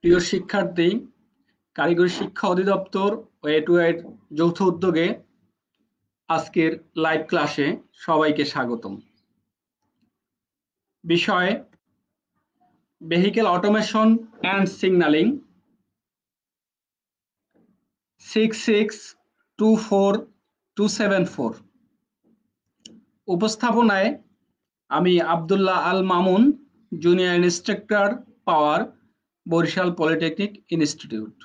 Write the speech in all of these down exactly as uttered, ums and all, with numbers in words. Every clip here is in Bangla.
প্রিয় শিক্ষার্থী, কারিগরি শিক্ষা অধিদপ্তর ও এ টু এর যৌথ উদ্যোগে আজকের লাইভ ক্লাসে সবাইকে স্বাগতম। বিষয় vehicle automation and signalling six six two four two seven four. উপস্থাপনায় আমি Abdullah Al Mamun, junior instructor, power, Barishal polytechnic institute.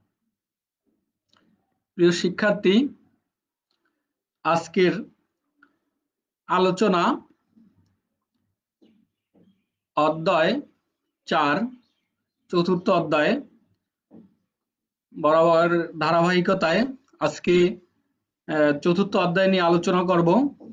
প্রিয় শিক্ষার্থী, আজকের আলোচনা অধ্যায় চার, চতুর্থ অধ্যায় বরাবর ধারাবাহিকতায় আজকে চতুর্থ অধ্যায় নিয়ে আলোচনা করব।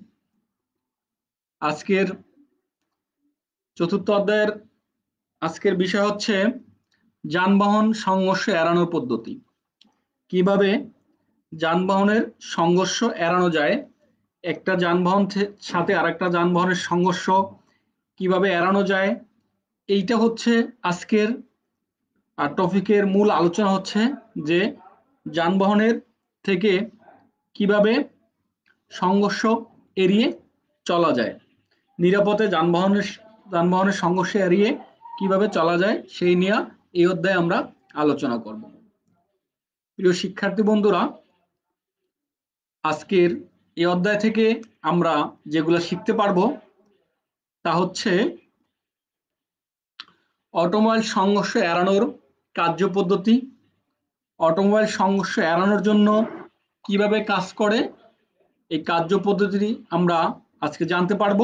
আজকের চতুর্থ অধ্যায়ের আজকের বিষয় হচ্ছে যানবাহন সংঘর্ষ এড়ানোর পদ্ধতি। কিভাবে যানবাহনের সংঘর্ষ এড়ানো যায়, একটা যানবাহন সাথে আরেকটা যানবাহনের সংঘর্ষ কিভাবে এড়ানো যায়, এইটা হচ্ছে আজকের টপিকের মূল আলোচনা। হচ্ছে যে যানবাহনের থেকে কিভাবে সংঘর্ষ এড়িয়ে চলা যায়, নিরাপদে যানবাহনের যানবাহনের সংঘর্ষ এড়িয়ে কিভাবে চলা যায় সেই নিয়ে এই অধ্যায়ে আমরা আলোচনা করব। প্রিয় শিক্ষার্থী বন্ধুরা, আজকের এই অধ্যায় থেকে আমরা যেগুলো শিখতে পারবো তা হচ্ছে অটোমোবাইল সংঘর্ষ এড়ানোর কার্যপদ্ধতি, অটোমোবাইল সংঘর্ষ এড়ানোর জন্য কিভাবে কাজ করে এই কার্যপদ্ধতি আমরা আজকে জানতে পারবো।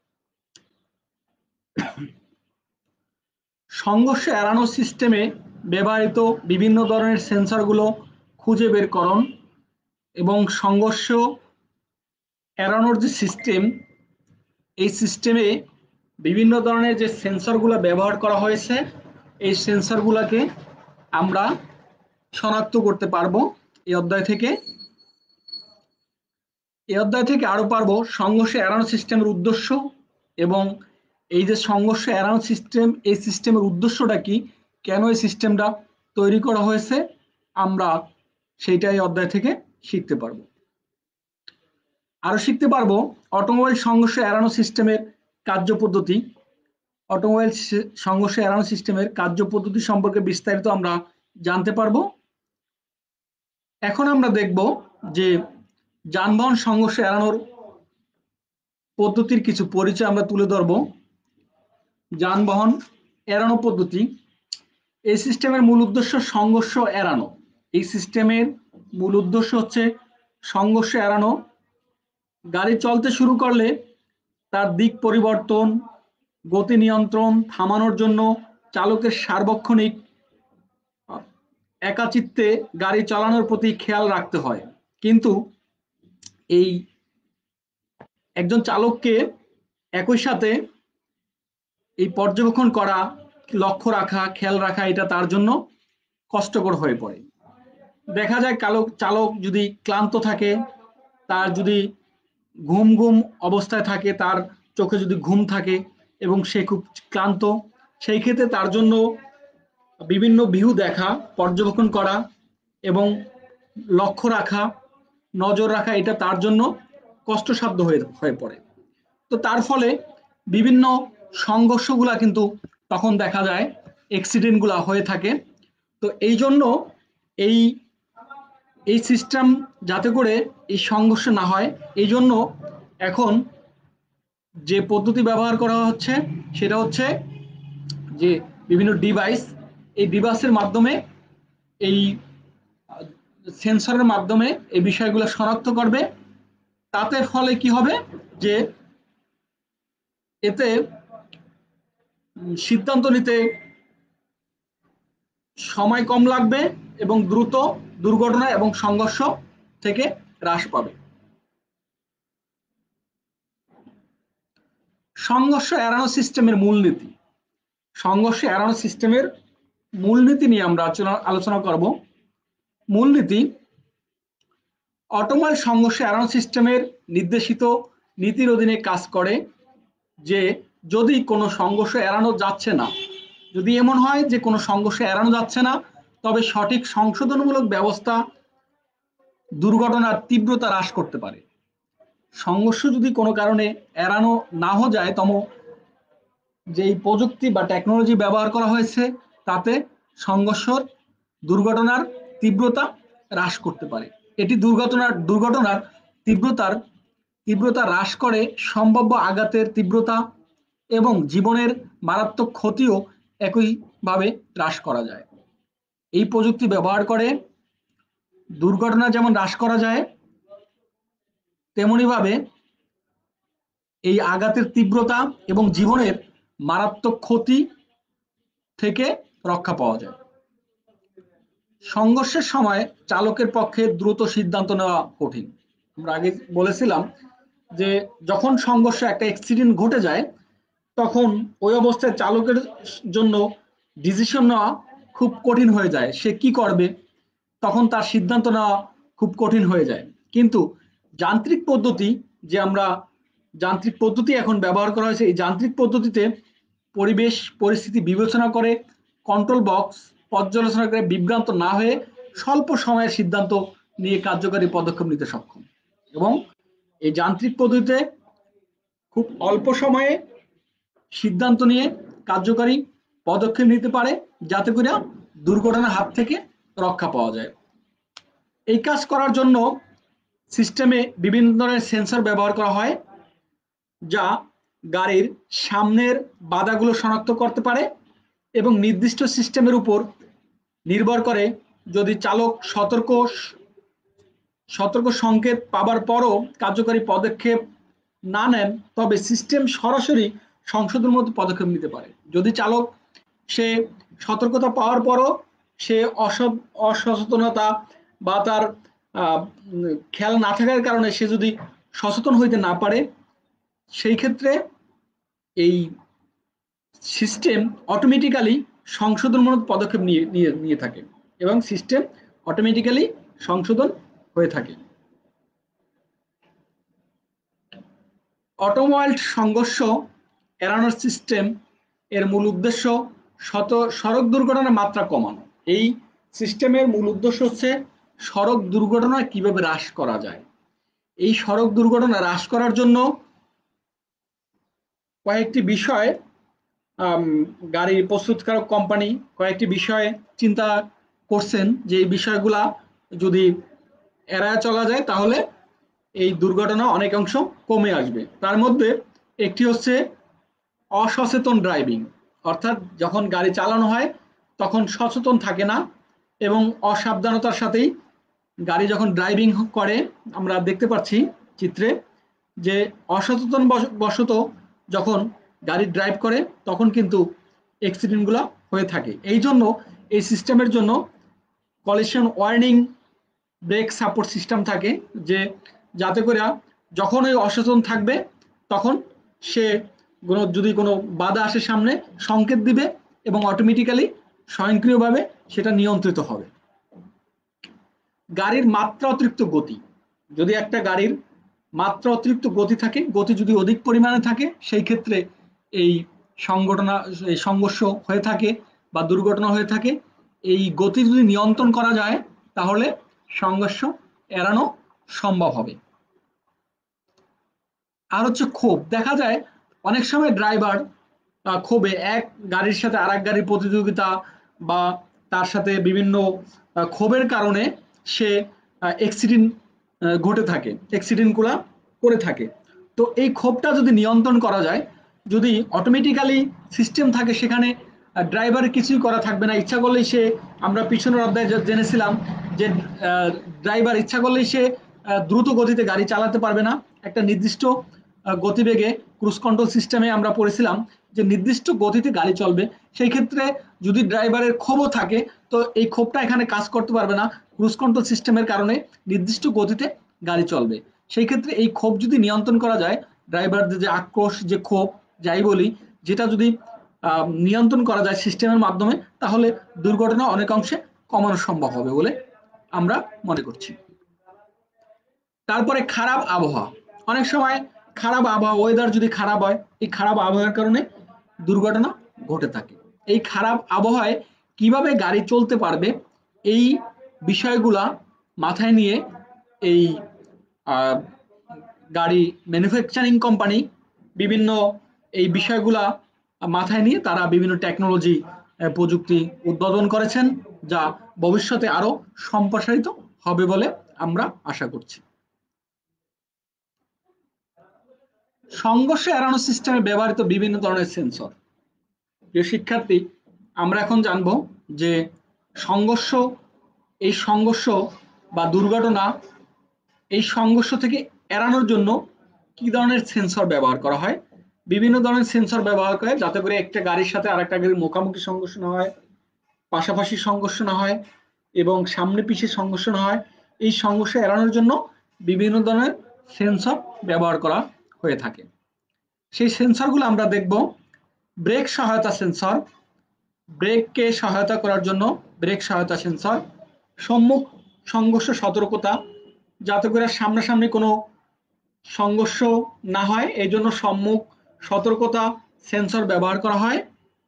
সংঘর্ষ এড়ানো সিস্টেমে ব্যবহৃত বিভিন্ন ধরনের সেন্সরগুলো খুঁজে বের করুন এবং সংঘর্ষ এড়ানোর যে সিস্টেম, এই সিস্টেমে বিভিন্ন ধরনের যে সেন্সরগুলো ব্যবহার করা হয়েছে এই সেন্সরগুলোকে আমরা শনাক্ত করতে পারবো এই অধ্যায় থেকে। এই অধ্যায় থেকে আরো পারবো সংঘর্ষ এড়ানো সিস্টেমের উদ্দেশ্য এবং এই যে সংঘর্ষ এড়ানো সিস্টেম, এই সিস্টেমের উদ্দেশ্যটা কি, কেন এই সিস্টেমটা তৈরি করা হয়েছে, আমরা সেইটাই অধ্যায় থেকে শিখতে পারবো। আরো শিখতে পারবো অটোমোবাইল সংঘর্ষ এড়ানো সিস্টেমের কার্যপদ্ধতি। অটোমোবাইল সংঘর্ষ এড়ানো সিস্টেমের কার্যপদ্ধতি সম্পর্কে বিস্তারিত আমরা জানতে পারবো। এখন আমরা দেখব যে যানবাহন সংঘর্ষ এড়ানোর পদ্ধতির কিছু পরিচয় আমরা তুলে ধরব। যানবাহন এড়ানো পদ্ধতি, এই সিস্টেমের মূল উদ্দেশ্য সংঘর্ষ এড়ানো। এই সিস্টেমের মূল উদ্দেশ্য হচ্ছে সংঘর্ষ এড়ানো। গাড়ি চলতে শুরু করলে তার দিক পরিবর্তন, গতি নিয়ন্ত্রণ, থামানোর জন্য চালকের সার্বক্ষণিক একাচিত্তে গাড়ি চালানোর প্রতি খেয়াল রাখতে হয়। কিন্তু এই একজন চালককে একই সাথে এই পর্যবেক্ষণ করা, লক্ষ্য রাখা, খেয়াল রাখা, এটা তার জন্য কষ্টকর হয়ে পড়ে। দেখা যায় চালক চালক যদি ক্লান্ত থাকে, তার যদি ঘুম ঘুম অবস্থায় থাকে, তার চোখে যদি ঘুম থাকে এবং সে খুব ক্লান্ত, সেই ক্ষেত্রে তার জন্য বিভিন্ন ভিউ দেখা, পর্যবেক্ষণ করা এবং লক্ষ্য রাখা, নজর রাখা, এটা তার জন্য কষ্টসাধ্য হয়ে হয়ে পড়ে। তো তার ফলে বিভিন্ন সংঘর্ষগুলা কিন্তু তখন দেখা যায়, অ্যাক্সিডেন্টগুলা হয়ে থাকে। তো এই জন্য এই এই সিস্টেম যাতে করে এই সংঘর্ষ না হয়, এই জন্য এখন যে পদ্ধতি ব্যবহার করা হচ্ছে সেটা হচ্ছে যে বিভিন্ন ডিভাইস, এই ডিভাইসের মাধ্যমে, এই সেন্সরের মাধ্যমে এই বিষয়গুলো শনাক্ত করবে। তাতে ফলে কি হবে যে এতে সিদ্ধান্ত নিতে সময় কম লাগবে এবং দ্রুত দুর্ঘটনা এবং সংঘর্ষ থেকে হ্রাস পাবে। সংঘর্ষ এড়ানো সিস্টেমের মূলনীতি। সংঘর্ষ এড়ানো সিস্টেমের মূলনীতি নিয়ে আমরা আলোচনা করব। মূলনীতি: অটোমোবাইল সংঘর্ষ এড়ানো সিস্টেমের নির্দেশিত নীতির অধীনে কাজ করে যে যদি কোনো সংঘর্ষ এড়ানো যাচ্ছে না যদি এমন হয় যে কোনো সংঘর্ষ এড়ানো যাচ্ছে না, তবে সঠিক সংশোধনমূলক ব্যবস্থা দুর্ঘটনার তীব্রতা হ্রাস করতে পারে। সংঘর্ষ যদি কোনো কারণে এড়ানো নাও যায়, তবে যেই প্রযুক্তি বা টেকনোলজি ব্যবহার করা হয়েছে তাতে সংঘর্ষর দুর্ঘটনার তীব্রতা হ্রাস করতে পারে। এটি দুর্ঘটনার দুর্ঘটনার তীব্রতার তীব্রতা হ্রাস করে সম্ভাব্য আঘাতের তীব্রতা এবং জীবনের মারাত্মক ক্ষতিও একইভাবে হ্রাস করা যায়। এই প্রযুক্তি ব্যবহার করে দুর্ঘটনা যেমন হ্রাস করা যায়, তেমনিভাবে এই আঘাতের তীব্রতা এবং জীবনের মারাত্মক ক্ষতি থেকে রক্ষা পাওয়া যায়। সংঘর্ষের সময় চালকের পক্ষে দ্রুত সিদ্ধান্ত নেওয়া কঠিন। আমরা আগে বলেছিলাম যে যখন সংঘর্ষ একটা অ্যাক্সিডেন্ট ঘটে যায়, তখন ওই অবস্থায় চালকের জন্য ডিসিশন নেওয়া খুব কঠিন হয়ে যায়। সে কি করবে, তখন তার সিদ্ধান্ত নেওয়া খুব কঠিন হয়ে যায়। কিন্তু যান্ত্রিক পদ্ধতি, যে আমরা যান্ত্রিক পদ্ধতি এখন ব্যবহার করা হয়েছে, এই যান্ত্রিক পদ্ধতিতে পরিবেশ পরিস্থিতি বিবেচনা করে কন্ট্রোল বক্স পর্যালোচনা করে বিভ্রান্ত না হয়ে স্বল্প সময়ের সিদ্ধান্ত নিয়ে কার্যকারী পদক্ষেপ নিতে সক্ষম। এবং এই যান্ত্রিক পদ্ধতিতে খুব অল্প সময়ে সিদ্ধান্ত নিয়ে কার্যকারী পদক্ষেপ নিতে পারে, যাতে করে দুর্ঘটনার হাত থেকে রক্ষা পাওয়া যায়। এই কাজ করার জন্য সিস্টেমে বিভিন্ন ধরনের সেন্সর ব্যবহার করা হয়, যা গাড়ির সামনের বাধাগুলো শনাক্ত করতে পারে এবং নির্দিষ্ট সিস্টেমের উপর নির্ভর করে যদি চালক সতর্ক সতর্ক সংকেত পাবার পরও কার্যকারী পদক্ষেপ না নেন, তবে সিস্টেম সরাসরি সংশোধনমূলক পদক্ষেপ নিতে পারে। যদি চালক সে সতর্কতা পাওয়ার পরও সে অসচেতনতা বা তার খেয়াল না থাকার কারণে সে যদি সচেতন হইতে না পারে, সেই ক্ষেত্রে এই সিস্টেম অটোমেটিক্যালি সংশোধনমূলক পদক্ষেপ নিয়ে নিয়ে নিয়ে থাকে এবং সিস্টেম অটোমেটিক্যালি সংশোধন হয়ে থাকে। অটোমোবাইল সংঘর্ষ এড়ানোর সিস্টেম এর মূল উদ্দেশ্য শত সড়ক দুর্ঘটনার মাত্রা কমানো। এই সিস্টেমের মূল উদ্দেশ্য হচ্ছে সড়ক দুর্ঘটনা কিভাবে হ্রাস করা যায়। এই সড়ক দুর্ঘটনা হ্রাস করার জন্য কয়েকটি বিষয় গাড়ির প্রস্তুতকারক কোম্পানি কয়েকটি বিষয় চিন্তা করছেন, যে এই বিষয়গুলা যদি এড়ায় চলা যায় তাহলে এই দুর্ঘটনা অনেকাংশ কমে আসবে। তার মধ্যে একটি হচ্ছে অসচেতন ড্রাইভিং, অর্থাৎ যখন গাড়ি চালানো হয় তখন সচেতন থাকে না এবং অসাবধানতার সাথেই গাড়ি যখন ড্রাইভিং করে, আমরা দেখতে পাচ্ছি চিত্রে যে অসচেতন বশত যখন গাড়ি ড্রাইভ করে তখন কিন্তু অ্যাক্সিডেন্টগুলো হয়ে থাকে। এই জন্য এই সিস্টেমের জন্য collision warning brake support system থাকে, যে যাতে করে যখন ওই অসচেতন থাকবে তখন সে কোনো যদি কোনো বাধা আসে সামনে সংকেত দিবে এবং অটোমেটিক্যালি স্বয়ংক্রিয়ভাবে সেটা নিয়ন্ত্রিত হবে। গাড়ির মাত্রা অতিরিক্ত গতি, যদি একটা গাড়ির মাত্রা অতিরিক্ত গতি থাকে, গতি যদি অধিক পরিমাণে থাকে, সেই ক্ষেত্রে এই সংঘটনা এই সংঘর্ষ হয়ে থাকে বা দুর্ঘটনা হয়ে থাকে। এই গতি যদি নিয়ন্ত্রণ করা যায় তাহলে সংঘর্ষ এড়ানো সম্ভব হবে। আর হচ্ছে ক্ষোভ, দেখা যায় অনেক সময় ড্রাইভার ক্ষোভে এক গাড়ির সাথে আর এক গাড়ির প্রতিযোগিতা বা তার সাথে বিভিন্ন ক্ষোভের কারণে সে অ্যাক্সিডেন্ট ঘটে থাকে, অ্যাক্সিডেন্টগুলো করে থাকে। তো এই ক্ষোভটা যদি নিয়ন্ত্রণ করা যায়, যদি অটোমেটিক্যালি সিস্টেম থাকে, সেখানে ড্রাইভারের কিছুই করা থাকবে না, ইচ্ছা করলেই সে, আমরা পিছনের অধ্যায়ে জেনেছিলাম যে ড্রাইভার ইচ্ছা করলেই সে দ্রুত গতিতে গাড়ি চালাতে পারবে না। একটা নির্দিষ্ট গতিবেগে ক্রুজ কন্ট্রোল সিস্টেমে আমরা পড়েছিলাম যে নির্দিষ্ট গতিতে গাড়ি চলবে। সেই ক্ষেত্রে যদি ড্রাইভারের ক্ষোভও থাকে, তো এই ক্ষোভটা এখানে কাজ করতে পারবে না, ক্রুজ কন্ট্রোল সিস্টেমের কারণে নির্দিষ্ট গতিতে গাড়ি চলবে। সেই ক্ষেত্রে এই ক্ষোভ যদি নিয়ন্ত্রণ করা যায়, ড্রাইভারদের যে আক্রোশ, যে ক্ষোভ যাই বলি, যেটা যদি নিয়ন্ত্রণ করা যায় সিস্টেমের মাধ্যমে, তাহলে দুর্ঘটনা অনেকাংশে কমানো সম্ভব হবে বলে আমরা মনে করছি। তারপরে খারাপ আবহাওয়া, অনেক সময় খারাপ আবহাওয়া, ওয়েদার যদি খারাপ হয়, এই খারাপ আবহাওয়ার কারণে দুর্ঘটনা ঘটে থাকে। এই খারাপ আবহাওয়ায় কিভাবে গাড়ি চলতে পারবে এই বিষয়গুলা মাথায় নিয়ে এই গাড়ি ম্যানুফ্যাকচারিং কোম্পানি বিভিন্ন এই বিষয়গুলা মাথায় নিয়ে তারা বিভিন্ন টেকনোলজি প্রযুক্তি উদ্ভাবন করেছেন, যা ভবিষ্যতে আরো সম্প্রসারিত হবে বলে আমরা আশা করছি। সংঘর্ষ এড়ানো সিস্টেমে ব্যবহৃত বিভিন্ন ধরনের সেন্সর। প্রিয় শিক্ষার্থী, আমরা এখন জানবো যে সংঘর্ষ, এই সংঘর্ষ বা দুর্ঘটনা, এই সংঘর্ষ থেকে এড়ানোর জন্য কি ধরনের সেন্সর ব্যবহার করা হয়। বিভিন্ন ধরনের সেন্সর ব্যবহার করে যাতে করে একটা গাড়ির সাথে আরেকটা গাড়ির মুখোমুখি সংঘর্ষ না হয়, পাশাপাশি সংঘর্ষ না হয় এবং সামনে পিছিয়ে সংঘর্ষ না হয়। এই সংঘর্ষ এড়ানোর জন্য বিভিন্ন ধরনের সেন্সর ব্যবহার করা হয়ে থাকে। সেই সেন্সরগুলো আমরা দেখব। ব্রেক সহায়তা সেন্সর, ব্রেককে সহায়তা করার জন্য ব্রেক সহায়তা সেন্সর। সম্মুখ সংঘর্ষ সতর্কতা, যাতে করে সামনাসামনি কোনো সংঘর্ষ না হয় এই জন্য সম্মুখ সতর্কতা সেন্সর ব্যবহার করা হয়।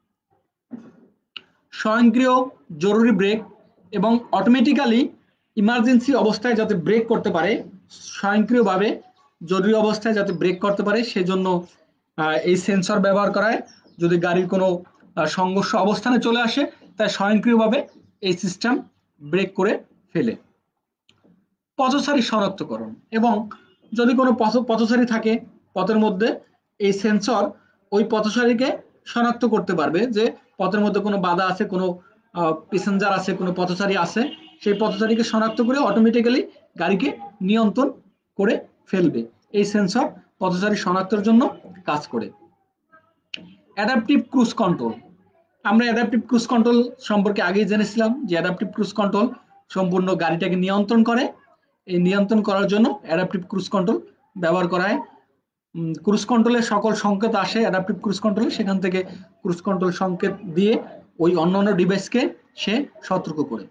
স্বয়ংক্রিয় জরুরি ব্রেক এবং অটোমেটিক্যালি ইমার্জেন্সি অবস্থায় যাতে ব্রেক করতে পারে, স্বয়ংক্রিয়ভাবে জরুরি অবস্থায় যাতে ব্রেক করতে পারে সেজন্য এই সেন্সর ব্যবহার করা হয়। যদি গাড়ির কোনো সংঘর্ষ অবস্থানে চলে আসে তাই স্বয়ংক্রিয়ভাবে এই সিস্টেম ব্রেক করে ফেলে। পথচারী শনাক্তকরণ, এবং যদি কোনো পথ পথচারী থাকে পথের মধ্যে, এই সেন্সর ওই পথচারীকে শনাক্ত করতে পারবে যে পথের মধ্যে কোনো বাধা আছে, কোনো প্যাসেঞ্জার আছে, কোনো পথচারী আছে, সেই পথচারীকে শনাক্ত করে অটোমেটিক্যালি গাড়িকে নিয়ন্ত্রণ করে ফেলবে। এই সেন্সর পথচারী শনাক্তের জন্য কাজ করে। অ্যাডাপটিভ ক্রুজ কন্ট্রোল, আমরা অ্যাডাপটিভ ক্রুজ কন্ট্রোল সম্পর্কে আগেই জেনেছিলাম যে অ্যাডাপটিভ ক্রুজ কন্ট্রোল সম্পূর্ণ গাড়িটাকে নিয়ন্ত্রণ করে। এই নিয়ন্ত্রণ করার জন্য অ্যাডাপটিভ ক্রুজ কন্ট্রোল ব্যবহার করা হয়। ক্রুজ কন্ট্রোলের সকল সংকেত আসে অ্যাডাপটিভ ক্রুজ কন্ট্রোলে, সেখান থেকে ক্রুজ কন্ট্রোল সংকেত দিয়ে ওই অন্যান্য ডিভাইসকে সে সতর্ক করে।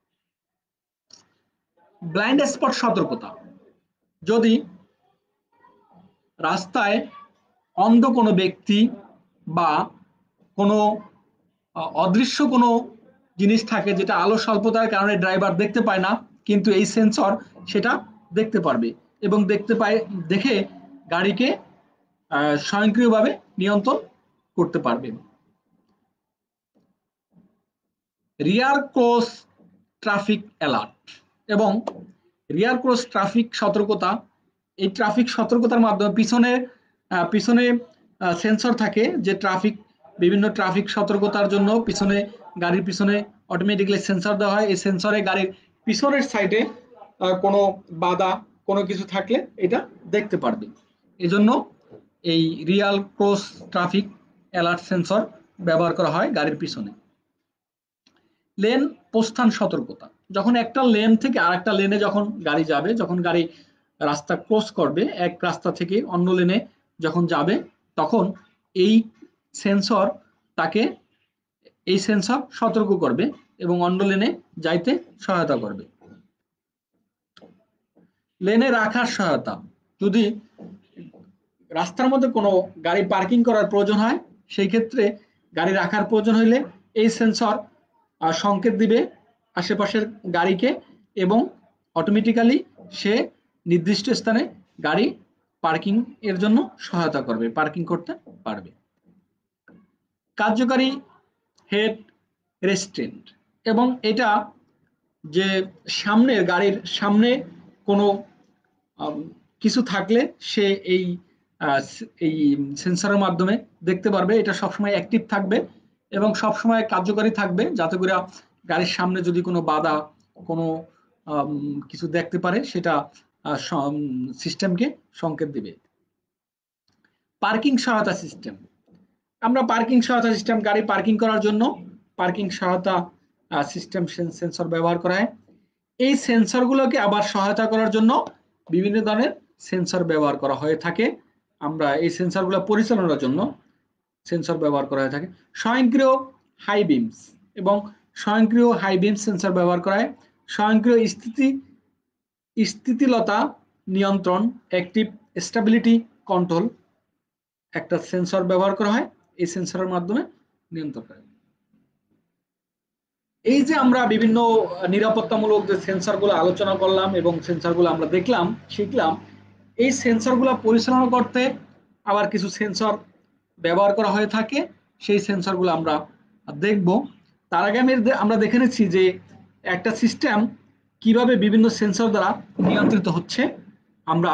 ব্লাইন্ড স্পট সতর্কতা, যদি রাস্তায় অন্ধ কোনো ব্যক্তি বা কোনো অদৃশ্য কোনো জিনিস থাকে যেটা আলো স্বল্পতার কারণে ড্রাইভার দেখতে পায় না, কিন্তু এই সেন্সর সেটা দেখতে পারবে এবং দেখতে পায় দেখে গাড়িকে স্বয়ংক্রিয়ভাবে নিয়ন্ত্রণ করতে পারবে। রিয়ার ক্রস ট্রাফিক অ্যালার্ট এবং রিয়ার ক্রস ট্রাফিক সতর্কতা, এই ট্রাফিক সতর্কতার মাধ্যমে পিছনে পিছনে সেন্সর থাকে যে ট্রাফিক বিভিন্ন ট্রাফিক সতর্কতার জন্য পিছনে গাড়ির পিছনে অটোমেটিক্যালি সেন্সর দেওয়া হয়। এই সেন্সরে গাড়ির পিছনের সাইডে কোনো বাধা কোনো কিছু থাকলে এটা দেখতে পারবে। এজন্য এই real cross traffic alert sensor ব্যবহার করা হয় গাড়ির পিছনে। লেন প্রস্থান সতর্কতা, যখন একটা লেন থেকে আরেকটা লেনে যখন গাড়ি যাবে, যখন গাড়ি রাস্তা ক্রস করবে এক রাস্তা থেকে অন্য লেনে যখন যাবে, তখন এই সেন্সর তাকে এই সেন্সর সতর্ক করবে এবং অন্য লেনে যাইতে সহায়তা করবে। লেনে রাখার সহায়তা, যদি রাস্তার মধ্যে কোনো গাড়ি পার্কিং করার প্রয়োজন হয় সেই ক্ষেত্রে গাড়ি রাখার প্রয়োজন হইলে এই সেন্সর সংকেত দিবে আশেপাশের গাড়িকে এবং অটোমেটিক্যালি সে নির্দিষ্ট স্থানে গাড়ি পার্কিং এর জন্য সহায়তা করবে, পার্কিং করতে পারবে। কার্যকারী হেড রেস্ট্রেন্ট, এবং এটা যে সামনের গাড়ির সামনে কোনো কিছু থাকলে সে এই এই সেন্সরের মাধ্যমে দেখতে পারবে, এটা সবসময় অ্যাক্টিভ থাকবে এবং সবসময় কার্যকারী থাকবে যাতে করে গাড়ির সামনে যদি কোনো বাধা কোনো কিছু দেখতে পারে সেটা সিস্টেমকে সংকেত দিবে। পার্কিং সহায়তা সিস্টেম, আমরা পার্কিং সহায়তা সিস্টেম গাড়ি পার্কিং করার জন্য পার্কিং সহায়তা সিস্টেম সেন্সর ব্যবহার করা হয়। এই সেন্সরগুলোকে আবার সহায়তা করার জন্য বিভিন্ন ধরনের সেন্সর ব্যবহার করা হয়ে থাকে। আমরা এই সেন্সরগুলো পরিচালনার জন্য সেন্সর ব্যবহার করা হয়ে থাকে। স্বয়ংক্রিয় হাই বিমস এবং স্বয়ংক্রিয় হাই বিমস সেন্সর ব্যবহার করা হয়। স্বয়ংক্রিয় স্থিতি স্থিতিলতা নিয়ন্ত্রণ অ্যাক্টিভ স্টেবিলিটি কন্ট্রোল একটা সেন্সর ব্যবহার করা হয়, এই সেন্সরের মাধ্যমে নিয়ন্ত্রণ করে। এই যে আমরা বিভিন্ন নিরাপত্তামূলক যে সেন্সরগুলো আলোচনা করলাম এবং সেন্সরগুলো আমরা দেখলাম শিখলাম, এই সেন্সরগুলো পরিচালনা করতে আবার কিছু সেন্সর ব্যবহার করা হয়ে থাকে, সেই সেন্সরগুলো আমরা দেখব। তার আগে আমি আমরা দেখে নিচ্ছি যে একটা সিস্টেম কিভাবে বিভিন্ন সেন্সর দ্বারা নিয়ন্ত্রিত হচ্ছে। আমরা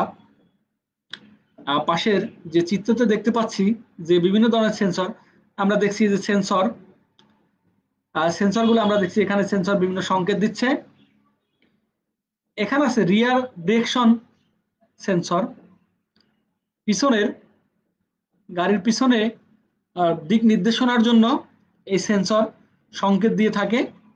পাশের যে চিত্রতে দেখতে পাচ্ছি যে বিভিন্ন ধরনের সেন্সর আমরা দেখছি, যে সেন্সর সেন্সরগুলো আমরা দেখছি এখানে সেন্সর বিভিন্ন সংকেত দিচ্ছে। এখানে আছে রিয়ার ডিরেকশন সেন্সর, পিছনের গাড়ির পিছনে দিক নির্দেশনার জন্য এই সেন্সর সংকেত দিয়ে থাকে।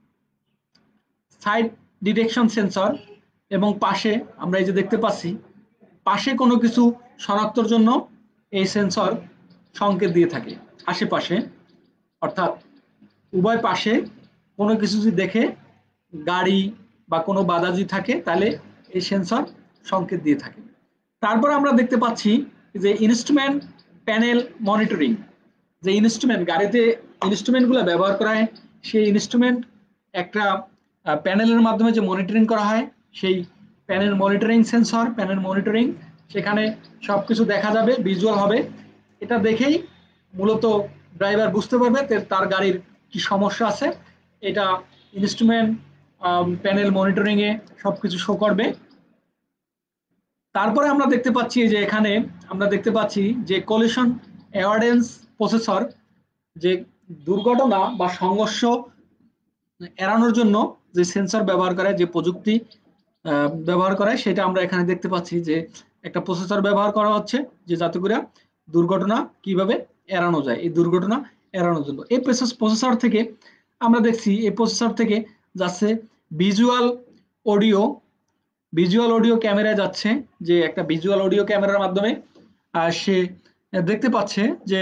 সাইড ডিটেকশন সেন্সর, এবং পাশে আমরা এই যে দেখতে পাচ্ছি পাশে কোনো কিছু শনাক্তর জন্য এই সেন্সর সংকেত দিয়ে থাকে। আশেপাশে অর্থাৎ উভয় পাশে কোনো কিছু যদি দেখে গাড়ি বা কোনো বাধা যদি থাকে তাহলে এই সেন্সর সংকেত দিয়ে থাকে। তারপর আমরা দেখতে পাচ্ছি যে ইনস্ট্রুমেন্ট প্যানেল মনিটরিং, যে ইনস্ট্রুমেন্ট গাড়িতে ইনস্ট্রুমেন্টগুলো ব্যবহার করা হয়, সেই ইনস্ট্রুমেন্ট একটা প্যানেলের মাধ্যমে যে মনিটরিং করা হয়, সেই panel monitoring sensor, panel monitoring, সেখানে সব কিছু দেখা যাবে, ভিজুয়াল হবে। এটা দেখেই মূলত ড্রাইভার বুঝতে পারবে তার গাড়ির কি সমস্যা আছে। এটা ইনস্ট্রুমেন্ট প্যানেল মনিটরিং এ সবকিছু শো করবে। তারপরে আমরা দেখতে পাচ্ছি যে এখানে আমরা দেখতে পাচ্ছি যে কলিশন অ্যাওয়ারনেস প্রসেসর, যে দুর্ঘটনা বা সংঘর্ষ এড়ানোর জন্য যে সেন্সর ব্যবহার করে, যে প্রযুক্তি ব্যবহার করে, সেটা আমরা এখানে দেখতে পাচ্ছি যে একটা প্রসেসর ব্যবহার করা হচ্ছে, যে যাতে করে দুর্ঘটনা কিভাবে এড়ানো যায়, এই দুর্ঘটনা এড়ানোর জন্য। এই প্রসেসর থেকে আমরা দেখছি এই প্রসেসর থেকে যাচ্ছে ভিজুয়াল অডিও, ভিজুয়াল অডিও ক্যামেরায় যাচ্ছে, যে একটা ভিজুয়াল অডিও ক্যামেরার মাধ্যমে সে দেখতে পাচ্ছে যে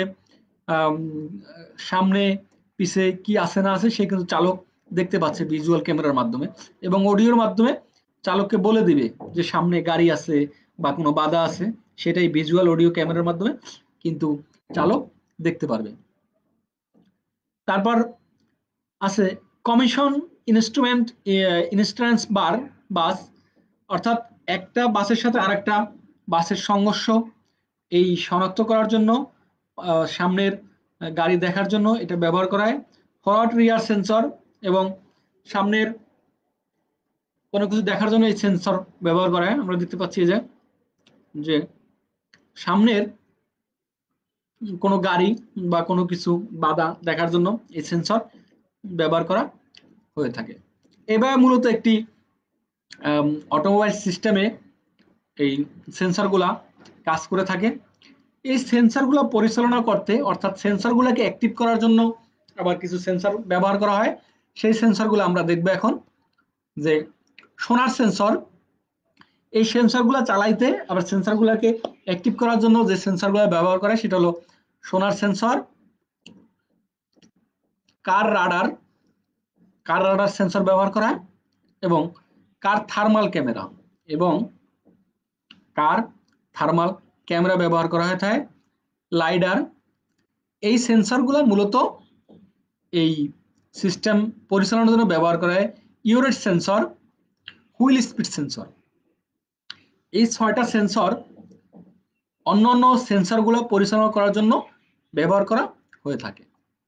সামনে পিছে কি আছে না আছে, সে কিন্তু চালক দেখতে পাচ্ছে ভিজুয়াল ক্যামেরার মাধ্যমে, এবং অডিওর মাধ্যমে চালককে বলে দিবে যে সামনে গাড়ি আছে বা কোনো বাধা আছে, সেটাই ভিজুয়াল অডিও ক্যামেরার মাধ্যমে কিন্তু চালক দেখতে পারবে। তারপর আছে commission instrument instance bar bus, অর্থাৎ একটা বাসের সাথে আরেকটা বাসের সংঘর্ষ এই শনাক্ত করার জন্য, সামনের গাড়ি দেখার জন্য এটা ব্যবহার করা হয়। ফরওয়ার্ড রিয়ার সেন্সর, এবং সামনের কোনো কিছু দেখার জন্য এই সেন্সর ব্যবহার করা হয়। আমরা দেখতে পাচ্ছি যে যে সামনের কোনো গাড়ি বা কোনো কিছু বাধা দেখার জন্য এই সেন্সর ব্যবহার করা হয়ে থাকে। এবার মূলত একটি অটোমোবাইল সিস্টেমে এই সেন্সরগুলা কাজ করে থাকে। এই সেন্সরগুলো পরিচালনা করতে, অর্থাৎ সেন্সরগুলোকে অ্যাক্টিভ করার জন্য আবার কিছু সেন্সর ব্যবহার করা হয়। সেই সেন্সরগুলো আমরা দেখব এখন। যে সোনার সেন্সর, এই সেন্সরগুলো চালাইতে আবার সেন্সরগুলোকে অ্যাক্টিভ করার জন্য যে সেন্সরগুলো ব্যবহার করে সেটা হলো sonar sensor, car radar, car radar sensor ব্যবহার করা হয়, এবং কার থার্মাল ক্যামেরা, এবং কার থার্মাল ক্যামেরা ব্যবহার করা হয়ে থাকে, লাইডার। এই সেন্সরগুলো মূলত এই সিস্টেম পরিচালনার জন্য ব্যবহার করা হয়। Yaw rate sensor, wheel speed sensor, এই ছয়টা সেন্সর অন্যান্য সেন্সরগুলো পরিচালনা করার জন্য ব্যবহার করা হয়ে থাকে।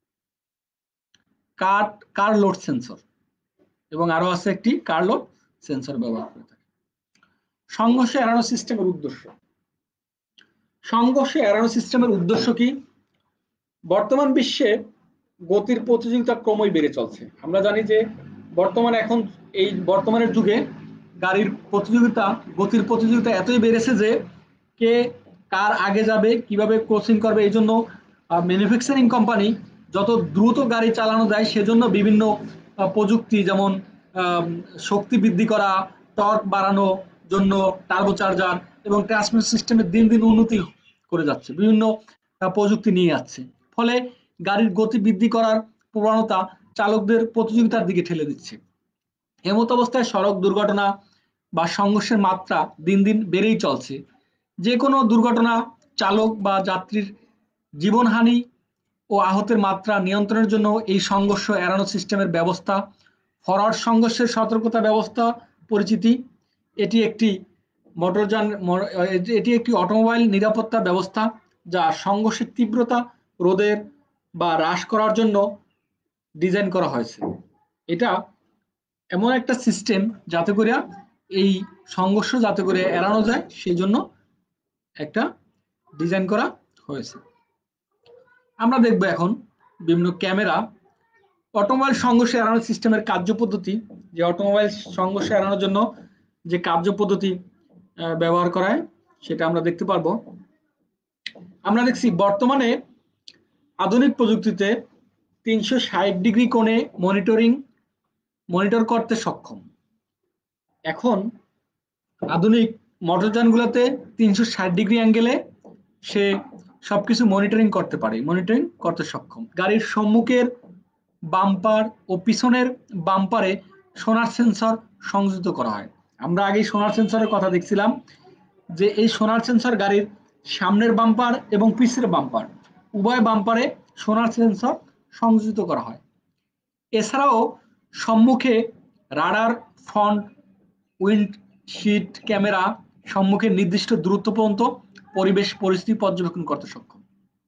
কার কার লোড সেন্সর, এবং আরো আছে একটি কার লোড সেন্সর ব্যবহার করে থাকে। সংঘর্ষ এড়ানো সিস্টেমের উদ্দেশ্য, সংঘর্ষ এড়ানো সিস্টেমের উদ্দেশ্য কি? বর্তমান বিশ্বে গতির প্রতিযোগিতা ক্রমই বেড়ে চলছে। আমরা জানি যে বর্তমানে এখন এই বর্তমানের যুগে গাড়ির প্রতিযোগিতা, গতির প্রতিযোগিতা এতই বেড়েছে যে কে কার আগে যাবে, কিভাবে ক্রসিং করবে, এই জন্য ম্যানুফ্যাকচারিং কোম্পানি যত দ্রুত গাড়ি চালানো যায় সেজন্য বিভিন্ন প্রযুক্তি, যেমন শক্তি বৃদ্ধি করা, টর্ক বাড়ানোর জন্য টার্বো চার্জার এবং ট্রান্সমিশন সিস্টেমের দিন দিন উন্নতি করে যাচ্ছে, বিভিন্ন প্রযুক্তি নিয়ে যাচ্ছে। ফলে গাড়ির গতি বৃদ্ধি করার প্রবণতা চালকদের প্রতিযোগিতার দিকে ঠেলে দিচ্ছে। এমত অবস্থায় সড়ক দুর্ঘটনা বা সংঘর্ষের মাত্রা দিন দিন বেড়েই চলছে। যে কোনো দুর্ঘটনা, চালক বা যাত্রীর জীবনহানি ও আহতের মাত্রা নিয়ন্ত্রণের জন্য এই সংঘর্ষ এড়ানো সিস্টেমের ব্যবস্থা ফরওয়ার্ড সংঘর্ষের সতর্কতা ব্যবস্থা পরিচিতি, এটি একটি মোটরযান এটি একটি অটোমোবাইল নিরাপত্তা ব্যবস্থা যা সংঘর্ষের তীব্রতা রোধের বা হ্রাস করার জন্য ডিজাইন করা হয়েছে। এটা এমন একটা সিস্টেম যাতে করে এই সংঘর্ষ যাতে করে এড়ানো যায় সেই জন্য একটা ডিজাইন করা হয়েছে। আমরা দেখব এখন বিভিন্ন ক্যামেরা অটোমোবাইল সংঘর্ষ এড়ানো সিস্টেমের কার্যপদ্ধতি, যে অটোমোবাইল সংঘর্ষ এড়ানোর জন্য যে কার্যপদ্ধতি ব্যবহার করা হয় সেটা আমরা দেখতে পারবো। আমরা দেখছি বর্তমানে আধুনিক প্রযুক্তিতে তিনশো ষাট ডিগ্রি কোণে মনিটরিং মনিটর করতে সক্ষম। এখন আধুনিক মোটরযানগুলোতে তিনশো ষাট ডিগ্রি অ্যাঙ্গেলে সে সবকিছু মনিটরিং করতে পারে, মনিটরিং করতে সক্ষম। গাড়ির সম্মুখের বাম্পার ও পিছনের বাম্পারে সোনার সেন্সর সংযুক্ত করা হয়। আমরা আগে সোনার সেন্সরের কথা দেখছিলাম যে এই সোনার সেন্সর গাড়ির সামনের বাম্পার এবং পিছের বাম্পার উভয় বাম্পারে সোনার সেন্সর সংযুক্ত করা হয়। এছাড়াও সম্মুখে রাডার, ফ্রন্ট উইন্ডশিল্ড ক্যামেরা সম্মুখের নির্দিষ্ট দূরত্ব পর্যন্ত পরিবেশ পরিস্থিতি পর্যবেক্ষণ করতে সক্ষম।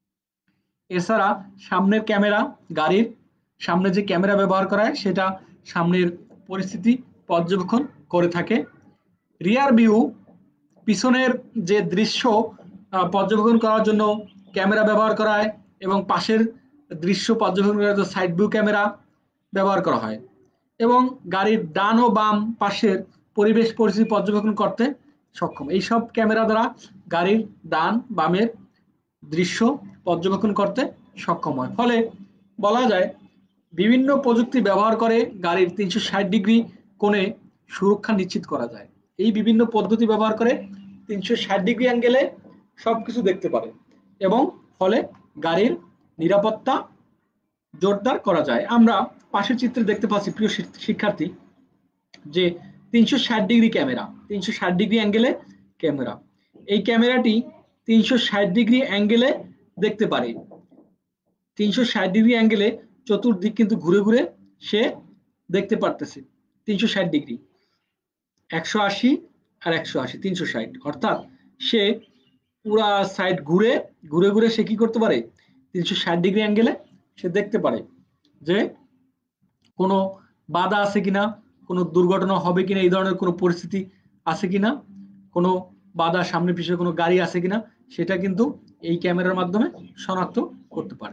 এছাড়া সামনের ক্যামেরা, গাড়ির সামনে যে ক্যামেরা ব্যবহার করা হয় সেটা সামনের পরিস্থিতি পর্যবেক্ষণ করে থাকে। রিয়ার ভিউ পিছনের যে দৃশ্য পর্যবেক্ষণ করার জন্য ক্যামেরা ব্যবহার করা হয় এবং পাশের দৃশ্য পর্যবেক্ষণ করার জন্য সাইড ভিউ ক্যামেরা ব্যবহার করা হয় এবং গাড়ির ডান ও বাম পাশের পরিবেশ পরিস্থিতি পর্যবেক্ষণ করতে সক্ষম। এইসব ক্যামেরা দ্বারা গাড়ির ডান বামের দৃশ্য পর্যবেক্ষণ করতে সক্ষম হয়। ফলে বলা যায় বিভিন্ন প্রযুক্তি ব্যবহার করে গাড়ির তিনশো ষাট ডিগ্রি কোণে সুরক্ষা নিশ্চিত করা যায়। এই বিভিন্ন পদ্ধতি ব্যবহার করে তিনশো ষাট ডিগ্রি অ্যাঙ্গেলে সবকিছু দেখতে পারে এবং ফলে গাড়ির নিরাপত্তা জোরদার করা যায়। আমরা পাশের চিত্রে দেখতে পাচ্ছি প্রিয় শিক্ষার্থী যে তিনশো ষাট ডিগ্রি ক্যামেরা, তিনশো ষাট ডিগ্রি অ্যাঙ্গেলে ক্যামেরা। এই ক্যামেরাটি তিনশো ষাট ডিগ্রি অ্যাঙ্গেলে দেখতে পারে। তিনশো ষাট ডিগ্রি অ্যাঙ্গেলে চতুর্দিক কিন্তু ঘুরে ঘুরে সে দেখতে পারতেছে। তিনশো ষাট ডিগ্রি, একশো আশি আর একশো আশি, তিনশো ষাট, অর্থাৎ সে পুরা সাইড ঘুরে ঘুরে ঘুরে সে কি করতে পারে, তিনশো ষাট ডিগ্রি অ্যাঙ্গেলে সে দেখতে পারে যে কোনো বাধা আছে কিনা, কোনো দুর্ঘটনা হবে কিনা, এই ধরনের কোনো পরিস্থিতি আছে কিনা, কোনো বাধা সামনে পিছনে কোনো গাড়ি আছে কিনা, সেটা কিন্তু এই ক্যামেরার মাধ্যমে শনাক্ত করতে পারে।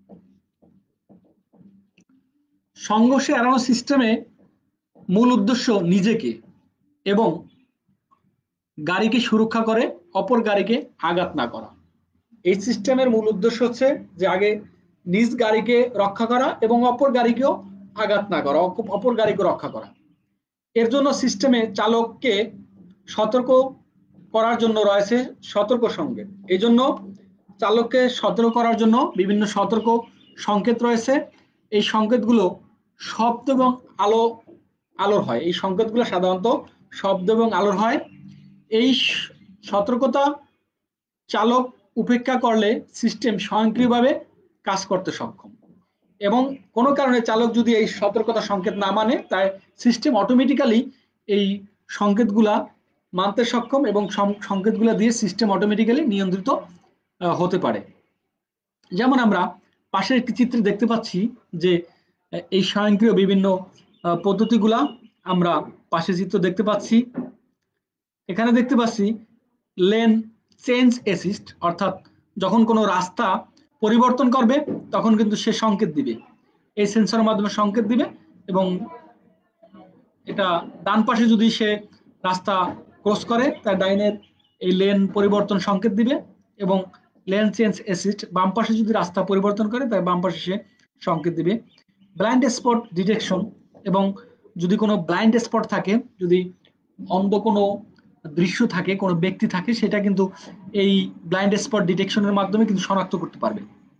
সংঘর্ষ এড়ানো সিস্টেমে মূল উদ্দেশ্য নিজেকে এবং গাড়িকে সুরক্ষা করে অপর গাড়িকে আঘাত না করা। এই সিস্টেমের মূল উদ্দেশ্য হচ্ছে যে আগে নিজ গাড়িকে রক্ষা করা এবং অপর গাড়িকেও আঘাত না করা, অপর গাড়িকে রক্ষা করা। এর জন্য সিস্টেমে চালককে সতর্ক করার জন্য রয়েছে সতর্ক সংকেত। এই জন্য চালককে সতর্ক করার জন্য বিভিন্ন সতর্ক সংকেত রয়েছে। এই সংকেতগুলো শব্দ এবং আলো আলোর হয়। এই সংকেতগুলো সাধারণত শব্দ এবং আলোর হয়। এই সতর্কতা চালক উপেক্ষা করলে সিস্টেম স্বয়ংক্রিয়ভাবে কাজ করতে সক্ষম এবং কোনো কারণে চালক যদি এই সতর্কতা সংকেত না মানে তাই সিস্টেম অটোমেটিক্যালি এই সংকেতগুলা মানতে সক্ষম এবং সংকেতগুলা দিয়ে সিস্টেম অটোমেটিক্যালি নিয়ন্ত্রিত হতে পারে। যেমন আমরা পাশের একটি চিত্রে দেখতে পাচ্ছি যে এই স্বয়ংক্রিয় বিভিন্ন পদ্ধতিগুলা আমরা পাশের চিত্র দেখতে পাচ্ছি। এখানে দেখতে পাচ্ছি লেন চেঞ্জ অ্যাসিস্ট, অর্থাৎ যখন কোনো রাস্তা পরিবর্তন করবে তখন কিন্তু সে সংকেত দিবে, এই সেন্সরের মাধ্যমে সংকেত দিবে এবং এটা ডান পাশে যদি সে রাস্তা ক্রস করে তার ডাইনের এই লেন পরিবর্তন সংকেত দিবে এবং লেন চেঞ্জ অ্যাসিস্ট বাম পাশে যদি রাস্তা পরিবর্তন করে তার বাম পাশে সে সংকেত দিবে। ব্লাইন্ড স্পট ডিটেকশন, এবং যদি কোনো ব্লাইন্ড স্পট থাকে, যদি অন্ধ কোনো দৃশ্য থাকে, কোনো ব্যক্তি থাকে, সেটা কিন্তু এই ব্লাইন্ড স্পট ডিটেকশনের মাধ্যমে কিন্তু শনাক্ত করতে পারবে।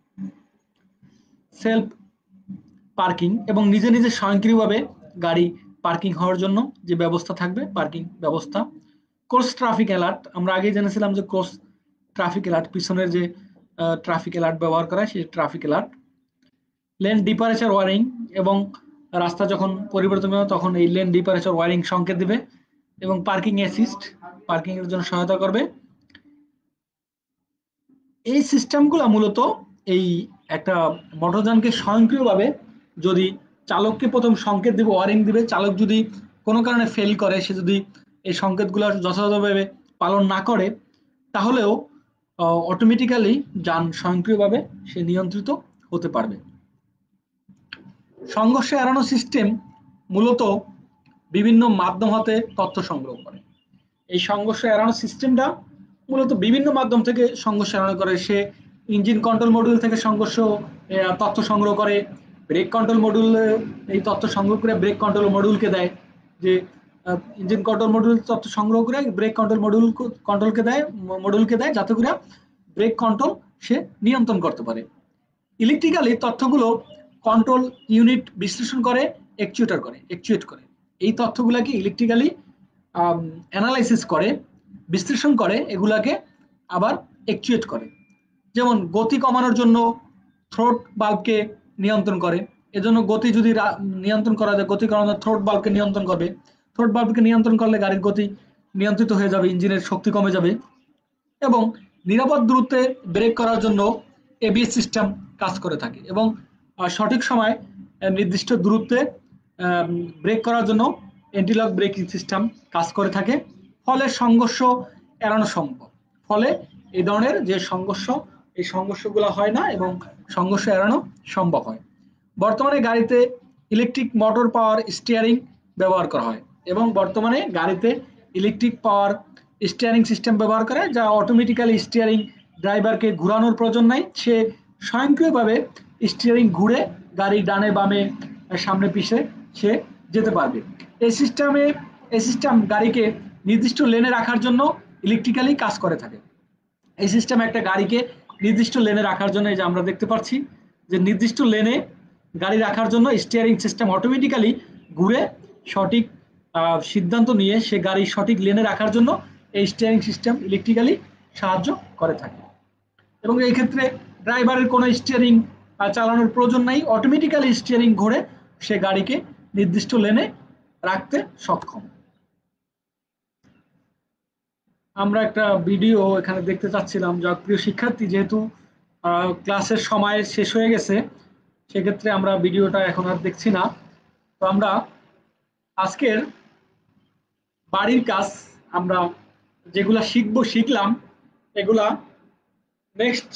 সেলফ পার্কিং এবং নিজে নিজে স্বয়ংক্রিয়ভাবে গাড়ি পার্কিং হওয়ার জন্য যে ব্যবস্থা থাকবে, পার্কিং ব্যবস্থা। ক্রস ট্রাফিক অ্যালার্ট, আমরা আগেই জেনেছিলাম যে ক্রস ট্রাফিক অ্যালার্ট, পিছনের যে ট্রাফিক অ্যালার্ট ব্যবহার করা হয় সেই traffic alert. Lane departure warning এবং রাস্তা যখন পরিবর্তন হবে তখন এই লেন ডিপারেচার ওয়ারিং সংকেত দিবে এবং পার্কিং অ্যাসিস্ট পার্কিং এর জন্য সহায়তা করবে। এই সিস্টেমগুলো মূলত এই একটা মোটরযানকে স্বয়ংক্রিয়ভাবে যদি চালককে প্রথম সংকেত দিবে, ওয়ারিং দিবে, চালক যদি কোনো কারণে ফেল করে, সে যদি এই সংকেতগুলো যথাযথভাবে পালন না করে, তাহলেও অটোমেটিক্যালি যান স্বয়ংক্রিয়ভাবে সে নিয়ন্ত্রিত হতে পারবে। সংঘর্ষ এড়ানো সিস্টেম মূলত বিভিন্ন মাধ্যম হতে তথ্য সংগ্রহ করে। এই সংঘর্ষ এড়ানো সিস্টেমটা মূলত বিভিন্ন মাধ্যম থেকে সংঘর্ষ এড়ানো করে। সে ইঞ্জিন কন্ট্রোল মডিউল থেকে সংঘর্ষ তথ্য সংগ্রহ করে, ব্রেক কন্ট্রোল মডিউল এই তথ্য সংগ্রহ করে ব্রেক কন্ট্রোল মডিউলকে দেয়, যে ইঞ্জিন কন্ট্রোল মডিউল তথ্য সংগ্রহ করে ব্রেক কন্ট্রোল মডিউল কন্ট্রোলকে দেয় মডিউলকে দেয় যাতে করে ব্রেক কন্ট্রোল সে নিয়ন্ত্রণ করতে পারে। ইলেকট্রিক্যালি তথ্যগুলো কন্ট্রোল ইউনিট বিশ্লেষণ করে, অ্যাকচুয়েটর করে অ্যাকচুয়েট করে এই তথ্যগুলোকে ইলেকট্রিক্যালি অ্যানালাইসিস করে, বিশ্লেষণ করে, এগুলাকে আবার অ্যাকচুয়েট করে। যেমন গতি কমানোর জন্য থ্রোট বাল্বকে নিয়ন্ত্রণ করে, এজন্য গতি যদি নিয়ন্ত্রণ করা যায়, গতি কমানোর থ্রোট বাল্বকে নিয়ন্ত্রণ করবে, থ্রোট বাল্বকে নিয়ন্ত্রণ করলে গাড়ির গতি নিয়ন্ত্রিত হয়ে যাবে, ইঞ্জিনের শক্তি কমে যাবে। এবং নিরাপদ দূরত্বে ব্রেক করার জন্য এবিএস সিস্টেম কাজ করে থাকে এবং সঠিক সময় নির্দিষ্ট দূরত্বে ব্রেক করার জন্য অ্যান্টিলক ব্রেকিং সিস্টেম কাজ করে থাকে। ফলে সংঘর্ষ এড়ানো সম্ভব। ফলে এই ধরনের যে সংঘর্ষ, এই সংঘর্ষগুলো হয় না এবং সংঘর্ষ এড়ানো সম্ভব হয়। বর্তমানে গাড়িতে ইলেকট্রিক মোটর পাওয়ার স্টিয়ারিং ব্যবহার করা হয় এবং বর্তমানে গাড়িতে ইলেকট্রিক পাওয়ার স্টিয়ারিং সিস্টেম ব্যবহার করে, যা অটোমেটিক্যালি স্টিয়ারিং ড্রাইভারকে ঘোরানোর প্রয়োজন নাই, সে স্বয়ংক্রিয়ভাবে স্টিয়ারিং ঘুরে গাড়ি ডানে বামে সামনে পিছে সে যেতে পারবে। এই সিস্টেমে এই সিস্টেম গাড়িকে নির্দিষ্ট লেনে রাখার জন্য ইলেকট্রিক্যালি কাজ করে থাকে। এই সিস্টেম একটা গাড়িকে নির্দিষ্ট লেনে রাখার জন্য, এই যে আমরা দেখতে পাচ্ছি যে নির্দিষ্ট লেনে গাড়ি রাখার জন্য স্টিয়ারিং সিস্টেম অটোমেটিক্যালি ঘুরে সঠিক সিদ্ধান্ত নিয়ে সে গাড়ি সঠিক লেনে রাখার জন্য এই স্টিয়ারিং সিস্টেম ইলেকট্রিক্যালি সাহায্য করে থাকে। এবং এই ক্ষেত্রে ড্রাইভারের কোনো স্টিয়ারিং চালানোর প্রয়োজন নাই, অটোমেটিক্যালি স্টিয়ারিং ঘুরে সে গাড়িকে নির্দিষ্ট লেনে রাখতে সক্ষম। আমরা একটা ভিডিও এখানে দেখতে চাচ্ছিলাম, যা প্রিয় শিক্ষার্থী, যেহেতু ক্লাসের সময় শেষ হয়ে গেছে সেক্ষেত্রে আমরা ভিডিওটা এখন আর দেখছি না। তো আমরা আজকের বাড়ির কাজ আমরা যেগুলা শিখবো শিখলাম, এগুলা নেক্সট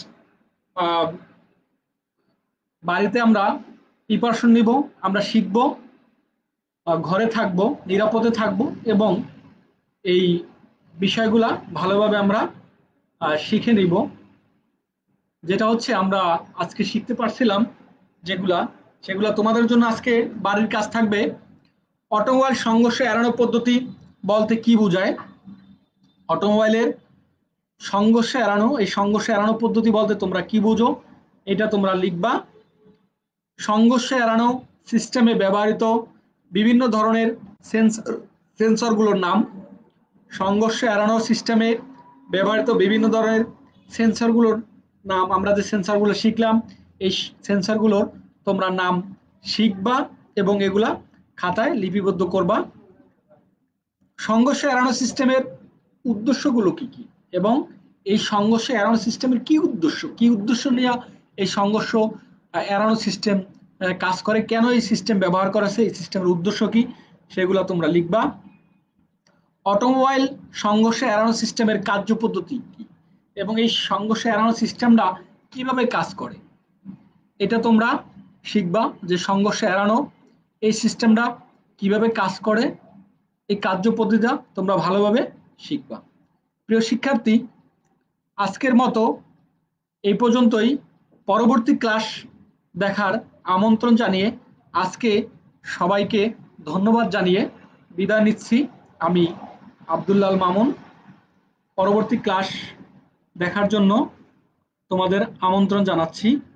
বাড়িতে আমরা প্রিপারেশন নিব, আমরা শিখব, ঘরে থাকব, নিরাপদে থাকব এবং এই বিষয়গুলা ভালোভাবে আমরা শিখে নিব। যেটা হচ্ছে আমরা আজকে শিখতে পারছিলাম যেগুলা, সেগুলা তোমাদের জন্য আজকে বাড়ির কাজ থাকবে। অটোমোবাইল সংঘর্ষ এড়ানো পদ্ধতি বলতে কি বোঝায়? অটোমোবাইলের সংঘর্ষ এড়ানো, এই সংঘর্ষ এড়ানো পদ্ধতি বলতে তোমরা কি বুঝো এটা তোমরা লিখবা। সংঘর্ষ এড়ানো সিস্টেমে ব্যবহৃত বিভিন্ন ধরনের সেন্সর সেন্সরগুলোর নাম। সংঘর্ষ এড়ানো সিস্টেমে ব্যবহৃত বিভিন্ন ধরনের সেন্সরগুলোর নাম। আমরা যে সেন্সরগুলো শিখলাম এই সেন্সরগুলোর তোমরা নাম শিখবা এবং এগুলা খাতায় লিপিবদ্ধ করবা। সংঘর্ষ এড়ানো সিস্টেমের উদ্দেশ্যগুলো কি কি এবং এই সংঘর্ষ এড়ানো সিস্টেমের কি উদ্দেশ্য, কি উদ্দেশ্য নিয়ে এই সংঘর্ষ এড়ানো সিস্টেম কাজ করে, কেন এই সিস্টেম ব্যবহার করা হয়েছে, এই সিস্টেমের উদ্দেশ্য কি, সেগুলো তোমরা লিখবা। অটোমোবাইল সংঘর্ষ এড়ানো সিস্টেমের কার্যপদ্ধতি কি এবং এই সংঘর্ষ এড়ানো সিস্টেমটা কিভাবে কাজ করে এটা তোমরা শিখবা। যে সংঘর্ষ এড়ানো এই সিস্টেমটা কিভাবে কাজ করে, এই কার্যপদ্ধতিটা তোমরা ভালোভাবে শিখবা। প্রিয় শিক্ষার্থী, আজকের মতো এই পর্যন্তই। পরবর্তী ক্লাস দেখার আমন্ত্রণ জানিয়ে আজকে সবাইকে ধন্যবাদ জানিয়ে বিদায় নিচ্ছি। আমি আব্দুল্লাল মামুন। পরবর্তী ক্লাস দেখার জন্য তোমাদের আমন্ত্রণ জানাচ্ছি।